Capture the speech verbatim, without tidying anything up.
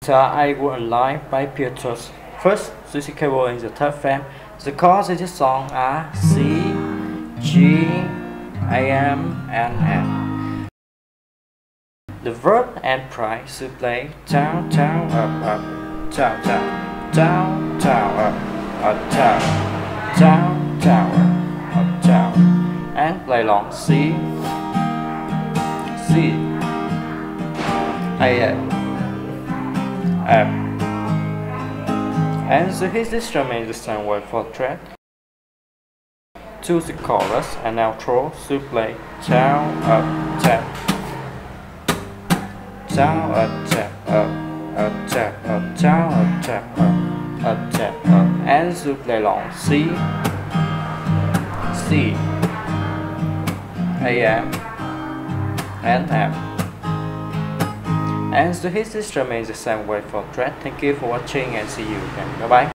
guitar I would like by Beartooth. First, switch cable in the third fret. The chords in this song are C, G, A M, and F. The verb and prime should play down, down, up, up, down, down, down, down, up, up, down, down, down, up, up, down, and play long C, C, A M, F. And so here's the instrument the same way for thread. To the chorus and outro should play down, up, tap, down, up, tap, up, up, tap, up, down, up, tap, up, up, tap, up, and should play long C, C, A M, and F. And so here's the instrument the same way for thread. Thank you for watching and see you again. Bye bye.